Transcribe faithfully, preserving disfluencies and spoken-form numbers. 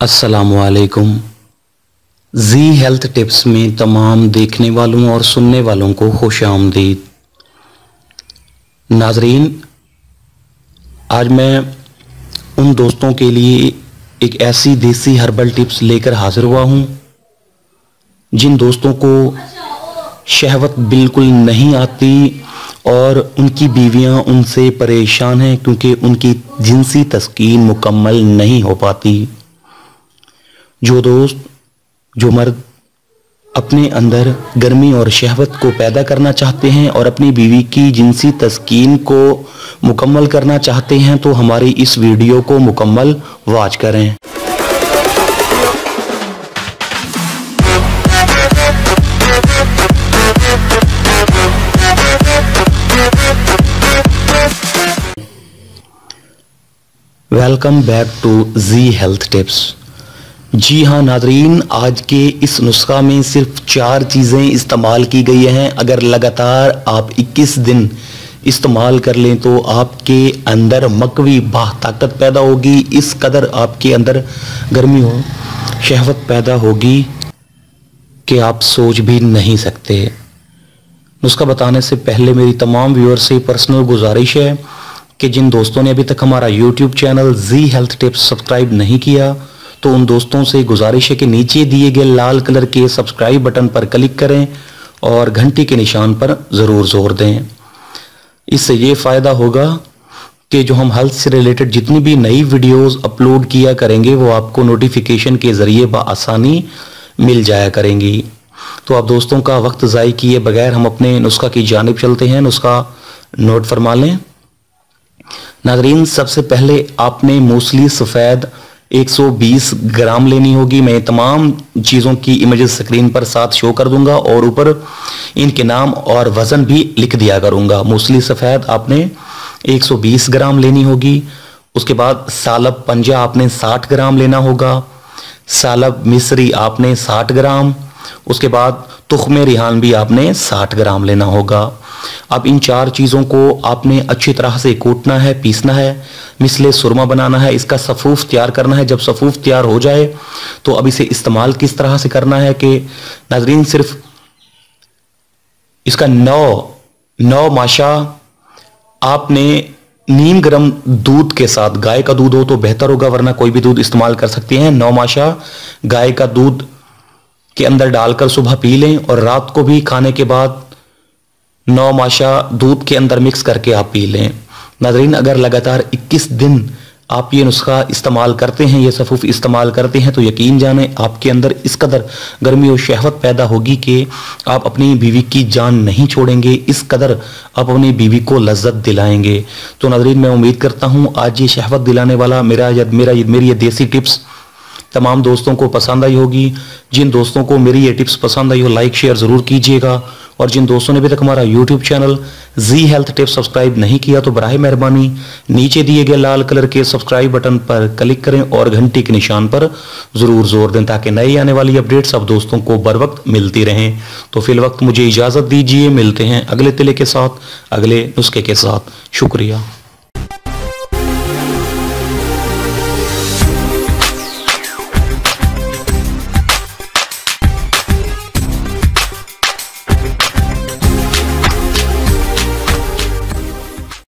अस्सलामुअलैकुम। जी health tips में तमाम देखने वालों और सुनने वालों को खुश आमदीद। नाजरीन, आज मैं उन दोस्तों के लिए एक ऐसी देसी हर्बल टिप्स लेकर हाजिर हुआ हूँ जिन दोस्तों को शहवत बिल्कुल नहीं आती और उनकी बीवियां उनसे परेशान हैं क्योंकि उनकी जिनसी तस्कीन मुकम्मल नहीं हो पाती। जो दोस्त जो मर्द अपने अंदर गर्मी और शहवत को पैदा करना चाहते हैं और अपनी बीवी की जिनसी तस्कीन को मुकम्मल करना चाहते हैं तो हमारी इस वीडियो को मुकम्मल वॉच करें। Welcome back to G health tips. जी हाँ नाजरीन, आज के इस नुस्खा में सिर्फ चार चीज़ें इस्तेमाल की गई हैं। अगर लगातार आप इक्कीस दिन इस्तेमाल कर लें तो आपके अंदर मकवी बाह ताकत पैदा होगी। इस कदर आपके अंदर गर्मी हो शहवत पैदा होगी कि आप सोच भी नहीं सकते। नुस्खा बताने से पहले मेरी तमाम व्यूअर्स से पर्सनल गुजारिश है कि जिन दोस्तों ने अभी तक हमारा YouTube channel G health tips subscribe नहीं किया तो उन दोस्तों से गुजारिश है कि नीचे दिए गए लाल कलर के सब्सक्राइब बटन पर क्लिक करें और घंटी के निशान पर ज़रूर जोर दें। इससे ये फ़ायदा होगा कि जो हम हेल्थ से रिलेटेड जितनी भी नई वीडियोस अपलोड किया करेंगे वो आपको नोटिफिकेशन के ज़रिए बआसानी मिल जाया करेंगी। तो आप दोस्तों का वक्त ज़ाय किए बगैर हम अपने नुस्खा की जानिब चलते हैं। नुस्खा नोट फरमा लें। नाज़रीन, सबसे पहले आपने मूसली सफ़ेद एक सौ बीस ग्राम लेनी होगी। मैं तमाम चीज़ों की इमेजेस स्क्रीन पर साथ शो कर दूंगा और ऊपर इनके नाम और वज़न भी लिख दिया करूंगा। मूसली सफ़ेद आपने एक सौ बीस ग्राम लेनी होगी। उसके बाद सालब पंजा आपने साठ ग्राम लेना होगा। सालब मिस्री आपने साठ ग्राम। उसके बाद तुख्मे रिहान भी आपने साठ ग्राम लेना होगा। अब इन चार चीज़ों को आपने अच्छी तरह से कूटना है, पीसना है, मिसले सुरमा बनाना है, इसका सफ़ूफ तैयार करना है। जब सफ़ूफ तैयार हो जाए तो अब इसे इस्तेमाल किस तरह से करना है कि नाज़रीन, सिर्फ इसका नौ नौ माशा आपने नीम गर्म दूध के साथ, गाय का दूध हो तो बेहतर होगा वरना कोई भी दूध इस्तेमाल कर सकते हैं। नौ माशा गाय का दूध के अंदर डालकर सुबह पी लें और रात को भी खाने के बाद नौ माशा दूध के अंदर मिक्स करके आप पी लें। नाज़रीन, अगर लगातार इक्कीस दिन आप ये नुस्खा इस्तेमाल करते हैं, ये सफ़ूफ इस्तेमाल करते हैं तो यकीन जाने आपके अंदर इस कदर गर्मी और शहवत पैदा होगी कि आप अपनी बीवी की जान नहीं छोड़ेंगे। इस कदर आप अपनी बीवी को लज्जत दिलाएंगे। तो नाज़रीन, मैं उम्मीद करता हूँ आज ये शहवत दिलाने वाला मेरा मेरा मेरी ये देसी टिप्स तमाम दोस्तों को पसंद आई होगी। जिन दोस्तों को मेरी ये टिप्स पसंद आई हो लाइक शेयर ज़रूर कीजिएगा और जिन दोस्तों ने अभी तक हमारा YouTube channel G health tips subscribe नहीं किया तो बराए मेहरबानी नीचे दिए गए लाल कलर के सब्सक्राइब बटन पर क्लिक करें और घंटी के निशान पर ज़रूर जोर दें ताकि नई आने वाली अपडेट सब दोस्तों को बर वक्त मिलती रहें। तो फिल वक्त मुझे इजाज़त दीजिए, मिलते हैं अगले तिले के साथ, अगले नुस्खे के साथ। शुक्रिया।